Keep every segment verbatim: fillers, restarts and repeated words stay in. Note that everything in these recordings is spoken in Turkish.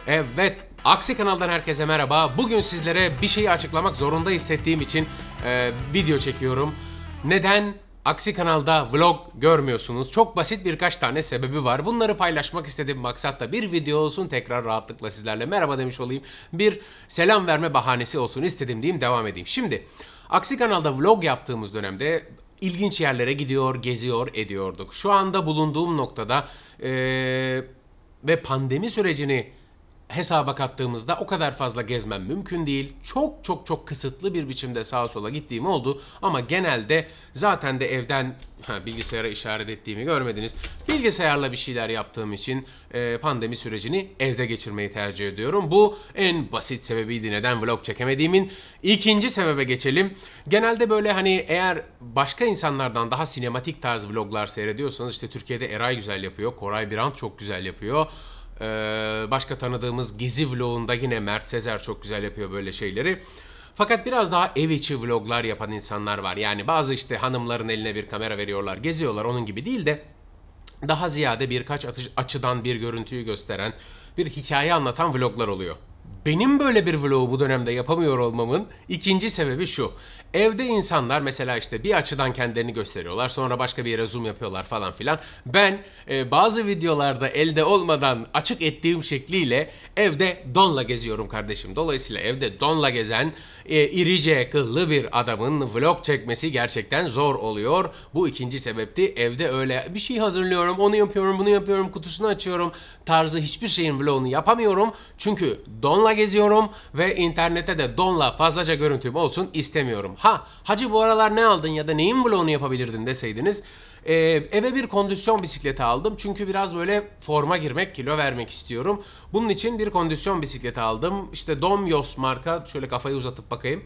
Evet, Aksi kanaldan herkese merhaba. Bugün sizlere bir şeyi açıklamak zorunda hissettiğim için e, video çekiyorum. Neden Aksi kanalda vlog görmüyorsunuz? Çok basit birkaç tane sebebi var. Bunları paylaşmak istediğim maksatla bir video olsun, tekrar rahatlıkla sizlerle merhaba demiş olayım. Bir selam verme bahanesi olsun istedim diyeyim, devam edeyim. Şimdi Aksi kanalda vlog yaptığımız dönemde ilginç yerlere gidiyor, geziyor, ediyorduk. Şu anda bulunduğum noktada e, ve pandemi sürecini hesaba kattığımızda o kadar fazla gezmem mümkün değil. Çok çok çok kısıtlı bir biçimde sağa sola gittiğim oldu. Ama genelde zaten de evden ha, bilgisayara işaret ettiğimi görmediniz. Bilgisayarla bir şeyler yaptığım için e, pandemi sürecini evde geçirmeyi tercih ediyorum. Bu en basit sebebiydi neden vlog çekemediğimin. İkinci sebebe geçelim. Genelde böyle hani eğer başka insanlardan daha sinematik tarz vloglar seyrediyorsanız, işte Türkiye'de Eray güzel yapıyor. Koray Birant çok güzel yapıyor. Ee, başka tanıdığımız gezi vlogunda yine Mert Sezer çok güzel yapıyor böyle şeyleri. Fakat biraz daha ev içi vloglar yapan insanlar var. Yani bazı işte hanımların eline bir kamera veriyorlar, geziyorlar, onun gibi değil de daha ziyade birkaç açıdan bir görüntüyü gösteren, bir hikaye anlatan vloglar oluyor. Benim böyle bir vlogu bu dönemde yapamıyor olmamın ikinci sebebi şu. Evde insanlar mesela işte bir açıdan kendilerini gösteriyorlar, sonra başka bir yere zoom yapıyorlar falan filan. Ben e, bazı videolarda elde olmadan açık ettiğim şekliyle evde donla geziyorum kardeşim. Dolayısıyla evde donla gezen e, irice kıllı bir adamın vlog çekmesi gerçekten zor oluyor. Bu ikinci sebepti. Evde öyle bir şey hazırlıyorum, onu yapıyorum, bunu yapıyorum, kutusunu açıyorum tarzı hiçbir şeyin vlogunu yapamıyorum. Çünkü donla geziyorum ve internete de donla fazlaca görüntüm olsun istemiyorum. Ha, hacı bu aralar ne aldın ya da neyin vlogunu yapabilirdin deseydiniz, e, eve bir kondisyon bisikleti aldım. Çünkü biraz böyle forma girmek, kilo vermek istiyorum. Bunun için bir kondisyon bisikleti aldım. İşte Domyos marka, şöyle kafayı uzatıp bakayım.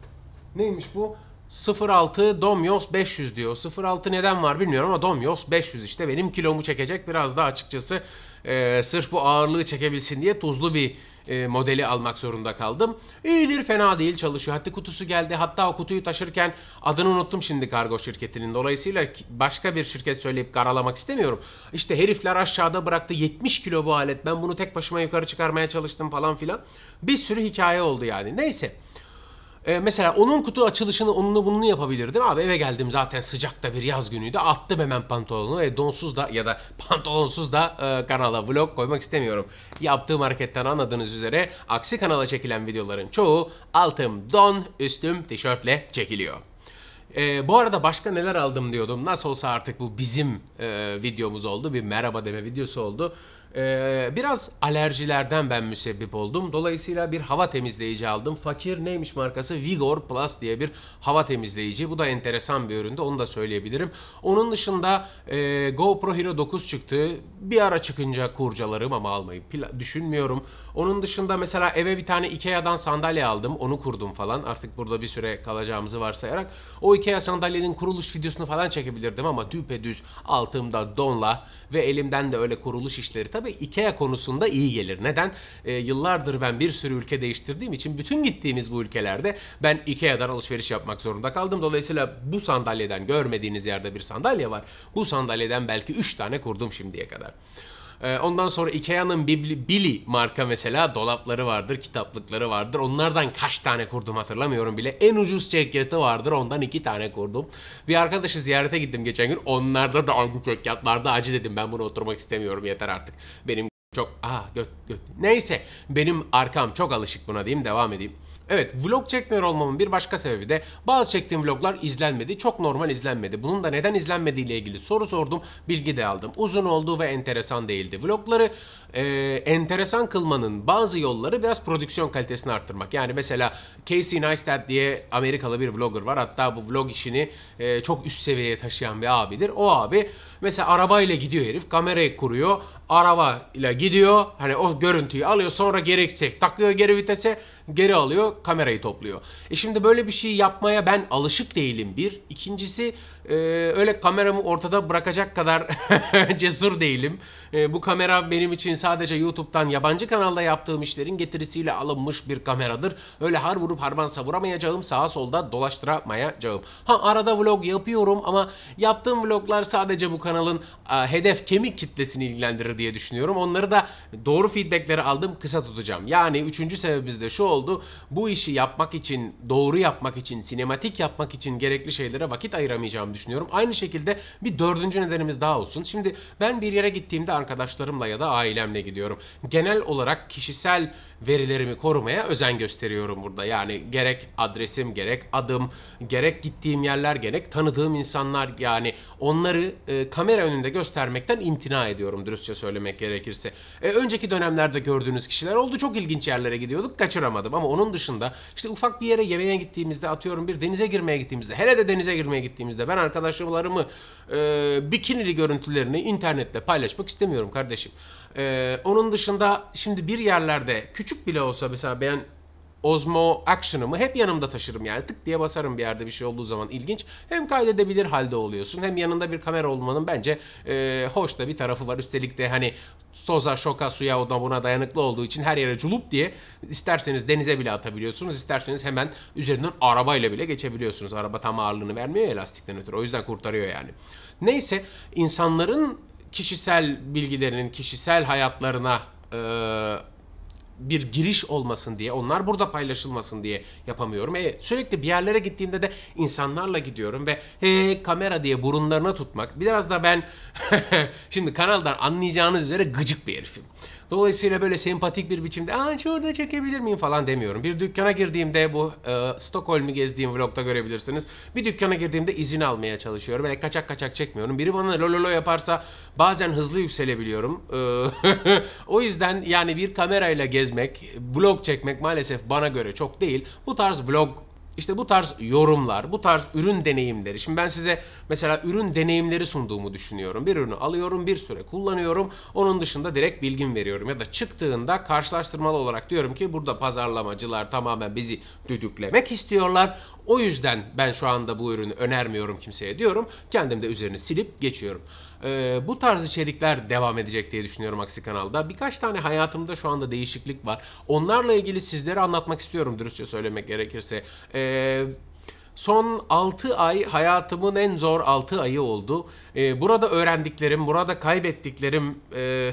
Neymiş bu? sıfır altı Domyos beş yüz diyor. sıfır altı neden var bilmiyorum ama Domyos beş yüz işte benim kilomu çekecek. Biraz da açıkçası e, sırf bu ağırlığı çekebilsin diye tuzlu bir e, modeli almak zorunda kaldım. İyidir, fena değil, çalışıyor. Hatta kutusu geldi. Hatta o kutuyu taşırken adını unuttum şimdi kargo şirketinin. Dolayısıyla başka bir şirket söyleyip karalamak istemiyorum. İşte herifler aşağıda bıraktı, yetmiş kilo bu alet. Ben bunu tek başıma yukarı çıkarmaya çalıştım falan filan. Bir sürü hikaye oldu yani. Neyse. Ee, mesela onun kutu açılışını onunla bununu yapabilirdim. Abi eve geldim, zaten sıcakta bir yaz günüydü. Attım hemen pantolonu ve donsuz da ya da pantolonsuz da e, kanala vlog koymak istemiyorum. Yaptığım hareketten anladığınız üzere Aksi kanala çekilen videoların çoğu altım don, üstüm tişörtle çekiliyor. Ee, bu arada başka neler aldım diyordum. Nasıl olsa artık bu bizim e, videomuz oldu. Bir merhaba deme videosu oldu. Ee, biraz alerjilerden ben müsebbip oldum. Dolayısıyla bir hava temizleyici aldım. Fakir neymiş markası? Vigor Plus diye bir hava temizleyici. Bu da enteresan bir üründü. Onu da söyleyebilirim. Onun dışında e, GoPro Hero dokuz çıktı. Bir ara çıkınca kurcalarım ama almayı düşünmüyorum. Onun dışında mesela eve bir tane Ikea'dan sandalye aldım. Onu kurdum falan. Artık burada bir süre kalacağımızı varsayarak. O Ikea sandalyenin kuruluş videosunu falan çekebilirdim ama düpedüz altımda donla ve elimden de öyle kuruluş işleri. Tabii Ikea konusunda iyi gelir. Neden? Ee, yıllardır ben bir sürü ülke değiştirdiğim için bütün gittiğimiz bu ülkelerde ben Ikea'dan alışveriş yapmak zorunda kaldım. Dolayısıyla bu sandalyeden, görmediğiniz yerde bir sandalye var. Bu sandalyeden belki üç tane kurdum şimdiye kadar. Ondan sonra Ikea'nın Billy marka mesela dolapları vardır, kitaplıkları vardır. Onlardan kaç tane kurdum hatırlamıyorum bile. En ucuz çekyatı vardır, ondan iki tane kurdum. Bir arkadaşı ziyarete gittim geçen gün. Onlarda da aynı çekyatlarda, acı dedim ben bunu oturmak istemiyorum, yeter artık. Benim çok aa göt göt. Neyse, benim arkam çok alışık buna diyeyim, devam edeyim. Evet, vlog çekmiyor olmamın bir başka sebebi de bazı çektiğim vloglar izlenmedi. Çok normal izlenmedi. Bunun da neden izlenmediği ile ilgili soru sordum. Bilgi de aldım. Uzun oldu ve enteresan değildi. Vlogları e, enteresan kılmanın bazı yolları biraz prodüksiyon kalitesini arttırmak. Yani mesela Casey Neistat diye Amerikalı bir vlogger var. Hatta bu vlog işini e, çok üst seviyeye taşıyan bir abidir. O abi mesela arabayla gidiyor herif. Kamerayı kuruyor. Arabayla gidiyor. Hani o görüntüyü alıyor. Sonra geri çek, takıyor geri vitese. Geri alıyor, kamerayı topluyor. E şimdi böyle bir şey yapmaya ben alışık değilim bir. İkincisi e, öyle kameramı ortada bırakacak kadar cesur değilim. E, bu kamera benim için sadece YouTube'dan yabancı kanalda yaptığım işlerin getirisiyle alınmış bir kameradır. Öyle har vurup harman savuramayacağım, sağa solda dolaştıramayacağım. Ha, arada vlog yapıyorum ama yaptığım vloglar sadece bu kanalın a, hedef kemik kitlesini ilgilendirir diye düşünüyorum. Onları da doğru feedbackleri aldım, kısa tutacağım. Yani üçüncü sebebimiz de şu oldu. Bu işi yapmak için, doğru yapmak için, sinematik yapmak için gerekli şeylere vakit ayıramayacağımı düşünüyorum. Aynı şekilde bir dördüncü nedenimiz daha olsun. Şimdi ben bir yere gittiğimde arkadaşlarımla ya da ailemle gidiyorum. Genel olarak kişisel verilerimi korumaya özen gösteriyorum burada. Yani gerek adresim, gerek adım, gerek gittiğim yerler, gerek tanıdığım insanlar, yani onları e, kamera önünde göstermekten imtina ediyorum dürüstçe söylemek gerekirse. E, önceki dönemlerde gördüğünüz kişiler oldu. Çok ilginç yerlere gidiyorduk, kaçıramadım ama onun dışında işte ufak bir yere yemeğe gittiğimizde, atıyorum bir denize girmeye gittiğimizde, hele de denize girmeye gittiğimizde ben arkadaşlarımı e, bikinili görüntülerini internette paylaşmak istemiyorum kardeşim. Ee, onun dışında şimdi bir yerlerde küçük bile olsa mesela ben Osmo Action'ımı hep yanımda taşırım, yani tık diye basarım bir yerde bir şey olduğu zaman. İlginç, hem kaydedebilir halde oluyorsun, hem yanında bir kamera olmanın bence e, hoş da bir tarafı var. Üstelik de hani toza, şoka, suya, ona buna dayanıklı olduğu için her yere culup diye isterseniz denize bile atabiliyorsunuz, isterseniz hemen üzerinden arabayla bile geçebiliyorsunuz. Araba tam ağırlığını vermiyor ya lastikten ötürü, o yüzden kurtarıyor yani. Neyse, insanların kişisel bilgilerinin kişisel hayatlarına e, bir giriş olmasın diye, onlar burada paylaşılmasın diye yapamıyorum. E, sürekli bir yerlere gittiğimde de insanlarla gidiyorum ve he kamera diye burunlarına tutmak. Biraz da ben şimdi kanaldan anlayacağınız üzere gıcık bir herifim. Dolayısıyla böyle sempatik bir biçimde aa şurada çekebilir miyim falan demiyorum. Bir dükkana girdiğimde, bu e, Stockholm'u gezdiğim vlogda görebilirsiniz. Bir dükkana girdiğimde izin almaya çalışıyorum. Böyle kaçak kaçak çekmiyorum. Biri bana lololo yaparsa bazen hızlı yükselebiliyorum. E, o yüzden yani bir kamerayla gezmek, vlog çekmek maalesef bana göre çok değil. Bu tarz vlog, İşte bu tarz yorumlar, bu tarz ürün deneyimleri. Şimdi ben size mesela ürün deneyimleri sunduğumu düşünüyorum. Bir ürünü alıyorum, bir süre kullanıyorum. Onun dışında direkt bilgim veriyorum. Ya da çıktığında karşılaştırmalı olarak diyorum ki burada pazarlamacılar tamamen bizi düdüklemek istiyorlar. O yüzden ben şu anda bu ürünü önermiyorum kimseye diyorum. Kendim de üzerini silip geçiyorum. Ee, bu tarz içerikler devam edecek diye düşünüyorum Aksi Kanal'da. Birkaç tane hayatımda şu anda değişiklik var. Onlarla ilgili sizlere anlatmak istiyorum dürüstçe söylemek gerekirse. Ee, son altı ay hayatımın en zor altı ayı oldu. Ee, burada öğrendiklerim, burada kaybettiklerim... E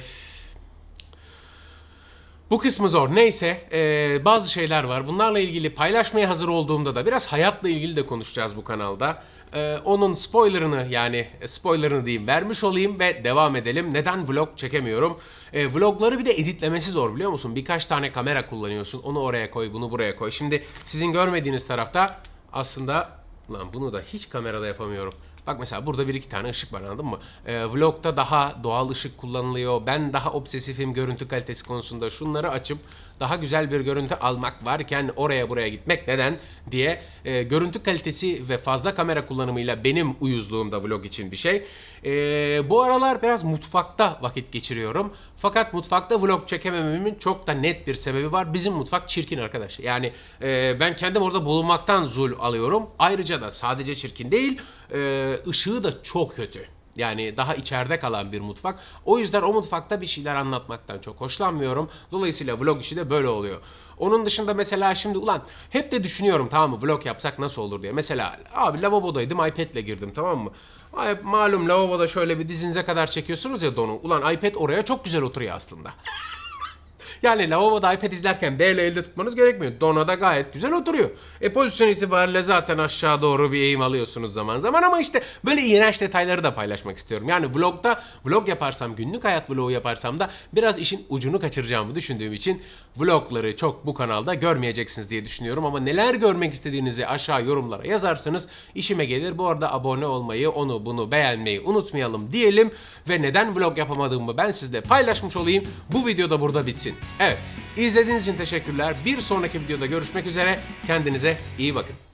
Bu kısmı zor. Neyse, ee, bazı şeyler var. Bunlarla ilgili paylaşmaya hazır olduğumda da biraz hayatla ilgili de konuşacağız bu kanalda. Ee, onun spoilerını, yani spoilerını diyeyim, vermiş olayım ve devam edelim. Neden vlog çekemiyorum? Ee, vlogları bir de editlemesi zor, biliyor musun? Birkaç tane kamera kullanıyorsun. Onu oraya koy, bunu buraya koy. Şimdi sizin görmediğiniz tarafta aslında... Lan bunu da hiç kamerada yapamıyorum. Bak mesela burada bir iki tane ışık var, anladın mı? Ee, vlogda daha doğal ışık kullanılıyor. Ben daha obsesifim görüntü kalitesi konusunda. Şunları açıp daha güzel bir görüntü almak varken oraya buraya gitmek neden diye e, görüntü kalitesi ve fazla kamera kullanımıyla benim uyuzluğum da vlog için bir şey. E, bu aralar biraz mutfakta vakit geçiriyorum. Fakat mutfakta vlog çekemememin çok da net bir sebebi var. Bizim mutfak çirkin arkadaş. Yani e, ben kendim orada bulunmaktan zul alıyorum. Ayrıca da sadece çirkin değil, e, ışığı da çok kötü. Yani daha içeride kalan bir mutfak. O yüzden o mutfakta bir şeyler anlatmaktan çok hoşlanmıyorum. Dolayısıyla vlog işi de böyle oluyor. Onun dışında mesela şimdi ulan hep de düşünüyorum, tamam mı, vlog yapsak nasıl olur diye. Mesela abi lavabodaydım, iPad'le girdim, tamam mı? Ay, malum lavaboda şöyle bir dizinize kadar çekiyorsunuz ya donu. Ulan iPad oraya çok güzel oturuyor aslında. Yani lavaboda iPad izlerken B ile elde tutmanız gerekmiyor. Dona da gayet güzel oturuyor. E pozisyon itibariyle zaten aşağı doğru bir eğim alıyorsunuz zaman zaman, ama işte böyle iğrenç detayları da paylaşmak istiyorum. Yani vlogda, vlog yaparsam, günlük hayat vlogu yaparsam da biraz işin ucunu kaçıracağımı düşündüğüm için vlogları çok bu kanalda görmeyeceksiniz diye düşünüyorum. Ama neler görmek istediğinizi aşağı yorumlara yazarsanız işime gelir. Bu arada abone olmayı, onu bunu beğenmeyi unutmayalım diyelim. Ve neden vlog yapamadığımı ben sizle paylaşmış olayım. Bu video da burada bitsin. Evet, izlediğiniz için teşekkürler. Bir sonraki videoda görüşmek üzere. Kendinize iyi bakın.